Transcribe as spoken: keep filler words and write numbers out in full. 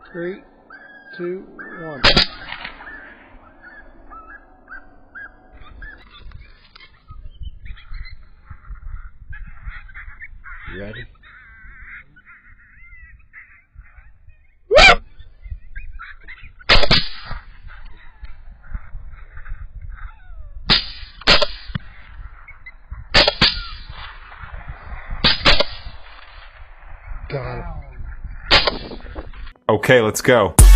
Three, two, one. You ready? Got it. Okay, let's go.